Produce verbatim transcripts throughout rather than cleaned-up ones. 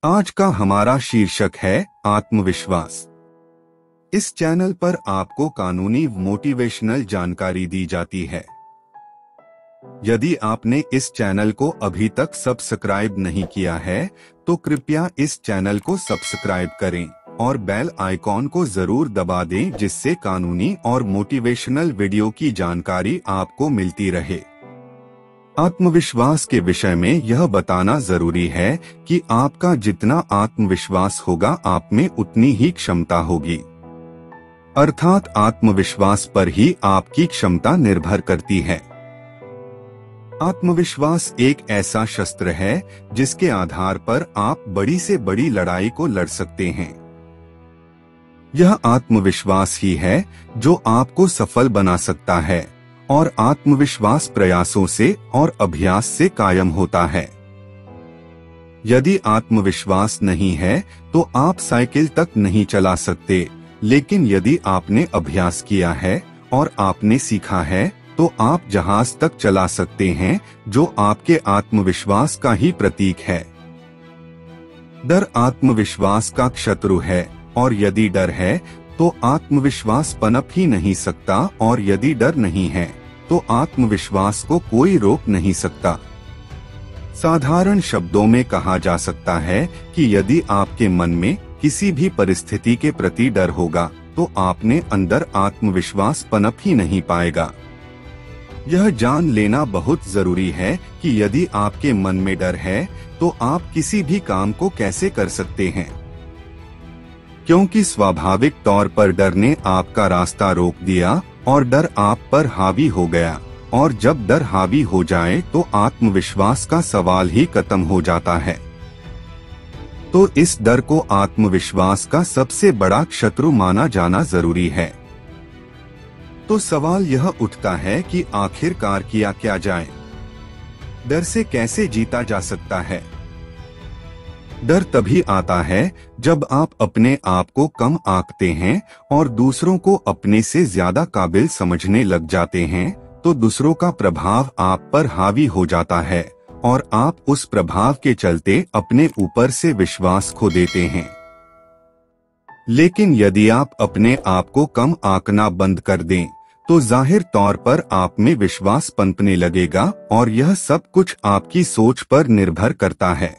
आज का हमारा शीर्षक है आत्मविश्वास। इस चैनल पर आपको कानूनी मोटिवेशनल जानकारी दी जाती है। यदि आपने इस चैनल को अभी तक सब्सक्राइब नहीं किया है तो कृपया इस चैनल को सब्सक्राइब करें और बेल आइकॉन को जरूर दबा दें, जिससे कानूनी और मोटिवेशनल वीडियो की जानकारी आपको मिलती रहे। आत्मविश्वास के विषय में यह बताना जरूरी है कि आपका जितना आत्मविश्वास होगा आप में उतनी ही क्षमता होगी, अर्थात आत्मविश्वास पर ही आपकी क्षमता निर्भर करती है। आत्मविश्वास एक ऐसा शस्त्र है जिसके आधार पर आप बड़ी से बड़ी लड़ाई को लड़ सकते हैं। यह आत्मविश्वास ही है जो आपको सफल बना सकता है और आत्मविश्वास प्रयासों से और अभ्यास से कायम होता है। यदि आत्मविश्वास नहीं है तो आप साइकिल तक नहीं चला सकते, लेकिन यदि आपने अभ्यास किया है और आपने सीखा है तो आप जहाज तक चला सकते हैं, जो आपके आत्मविश्वास का ही प्रतीक है। डर आत्मविश्वास का शत्रु है और यदि डर है तो आत्मविश्वास पनप ही नहीं सकता, और यदि डर नहीं है तो आत्मविश्वास को कोई रोक नहीं सकता। साधारण शब्दों में कहा जा सकता है कि यदि आपके मन में किसी भी परिस्थिति के प्रति डर होगा तो आपने अंदर आत्मविश्वास पनप ही नहीं पाएगा। यह जान लेना बहुत जरूरी है कि यदि आपके मन में डर है तो आप किसी भी काम को कैसे कर सकते हैं, क्योंकि स्वाभाविक तौर पर डर ने आपका रास्ता रोक दिया और डर आप पर हावी हो गया, और जब डर हावी हो जाए तो आत्मविश्वास का सवाल ही खत्म हो जाता है। तो इस डर को आत्मविश्वास का सबसे बड़ा शत्रु माना जाना जरूरी है। तो सवाल यह उठता है कि आखिरकार किया क्या जाए? डर से कैसे जीता जा सकता है? डर तभी आता है जब आप अपने आप को कम आंकते हैं और दूसरों को अपने से ज्यादा काबिल समझने लग जाते हैं, तो दूसरों का प्रभाव आप पर हावी हो जाता है और आप उस प्रभाव के चलते अपने ऊपर से विश्वास खो देते हैं। लेकिन यदि आप अपने आप को कम आंकना बंद कर दें तो जाहिर तौर पर आप में विश्वास पनपने लगेगा, और यह सब कुछ आपकी सोच पर निर्भर करता है।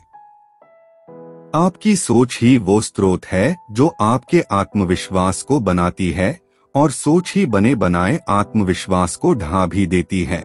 आपकी सोच ही वो स्रोत है जो आपके आत्मविश्वास को बनाती है, और सोच ही बने बनाए आत्मविश्वास को ढा भी देती है।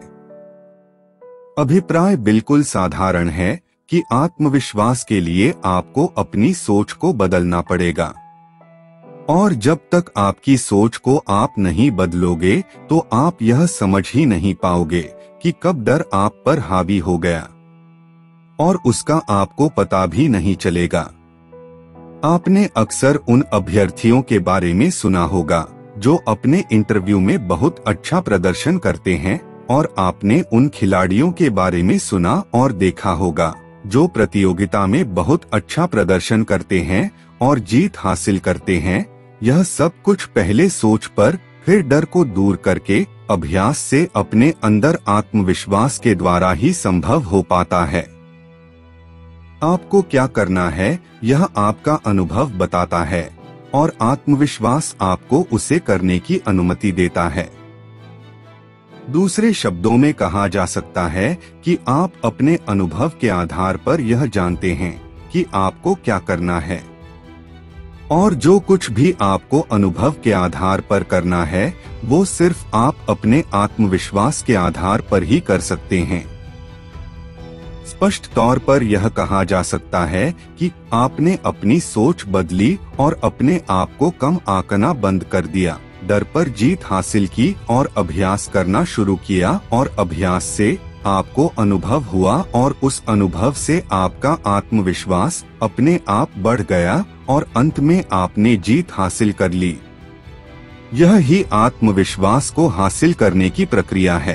अभिप्राय बिल्कुल साधारण है कि आत्मविश्वास के लिए आपको अपनी सोच को बदलना पड़ेगा, और जब तक आपकी सोच को आप नहीं बदलोगे तो आप यह समझ ही नहीं पाओगे कि कब डर आप पर हावी हो गया, और उसका आपको पता भी नहीं चलेगा। आपने अक्सर उन अभ्यर्थियों के बारे में सुना होगा जो अपने इंटरव्यू में बहुत अच्छा प्रदर्शन करते हैं, और आपने उन खिलाड़ियों के बारे में सुना और देखा होगा जो प्रतियोगिता में बहुत अच्छा प्रदर्शन करते हैं और जीत हासिल करते हैं। यह सब कुछ पहले सोच पर, फिर डर को दूर करके अभ्यास से अपने अंदर आत्मविश्वास के द्वारा ही संभव हो पाता है। आपको क्या करना है यह आपका अनुभव बताता है, और आत्मविश्वास आपको उसे करने की अनुमति देता है। दूसरे शब्दों में कहा जा सकता है कि आप अपने अनुभव के आधार पर यह जानते हैं कि आपको क्या करना है, और जो कुछ भी आपको अनुभव के आधार पर करना है वो सिर्फ आप अपने आत्मविश्वास के आधार पर ही कर सकते हैं। स्पष्ट तौर पर यह कहा जा सकता है कि आपने अपनी सोच बदली और अपने आप को कम आंकना बंद कर दिया, डर पर जीत हासिल की और अभ्यास करना शुरू किया, और अभ्यास से आपको अनुभव हुआ और उस अनुभव से आपका आत्मविश्वास अपने आप बढ़ गया और अंत में आपने जीत हासिल कर ली। यह ही आत्मविश्वास को हासिल करने की प्रक्रिया है।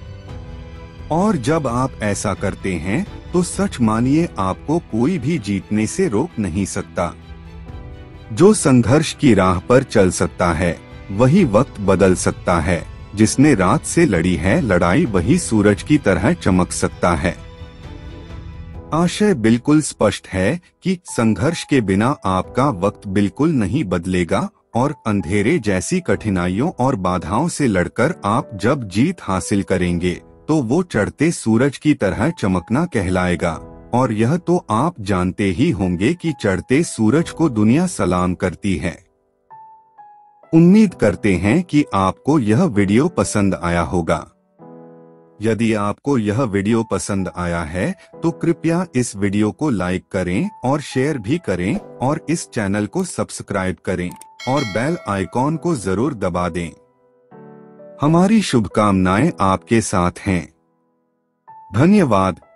और जब आप ऐसा करते हैं तो सच मानिए आपको कोई भी जीतने से रोक नहीं सकता। जो संघर्ष की राह पर चल सकता है वही वक्त बदल सकता है, जिसने रात से लड़ी है लड़ाई वही सूरज की तरह चमक सकता है। आशय बिल्कुल स्पष्ट है कि संघर्ष के बिना आपका वक्त बिल्कुल नहीं बदलेगा और अंधेरे जैसी कठिनाइयों और बाधाओं से लड़कर आप जब जीत हासिल करेंगे तो वो चढ़ते सूरज की तरह चमकना कहलाएगा। और यह तो आप जानते ही होंगे कि चढ़ते सूरज को दुनिया सलाम करती है। उम्मीद करते हैं कि आपको यह वीडियो पसंद आया होगा। यदि आपको यह वीडियो पसंद आया है तो कृपया इस वीडियो को लाइक करें और शेयर भी करें और इस चैनल को सब्सक्राइब करें और बेल आइकॉन को जरूर दबा दें। हमारी शुभकामनाएं आपके साथ हैं। धन्यवाद।